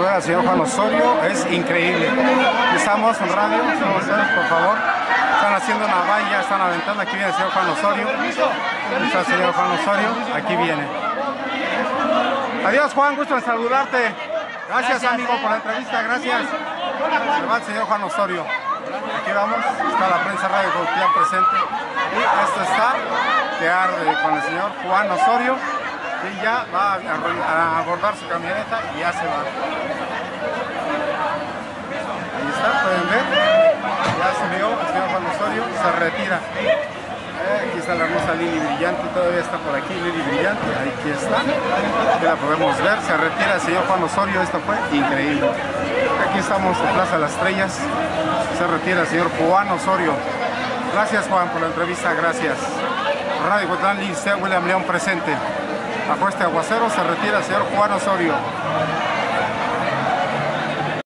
El señor Juan Osorio es increíble. Estamos en radio, por favor. Están haciendo una valla, están aventando. Aquí viene el señor Juan Osorio. Aquí está el señor Juan Osorio. Aquí viene. Adiós, Juan, gusto en saludarte. Gracias, amigo, por la entrevista. Gracias. Se va el señor Juan Osorio. Aquí vamos. Está la prensa Radio Cuautitlán presente. Y esto está que arde con el señor Juan Osorio. Y ya va a abordar su camioneta y ya se va. Ahí está, pueden ver. Ya se vio el señor Juan Osorio, se retira. Aquí está la hermosa Lili Brillante, todavía está por aquí Lili Brillante, aquí está. Aquí la podemos ver, se retira el señor Juan Osorio, esto fue increíble. Aquí estamos en Plaza Las Estrellas, se retira el señor Juan Osorio. Gracias, Juan, por la entrevista, gracias. Radio Cuautitlán, Liceo William León presente. Bajo este aguacero se retira el señor Juan Osorio.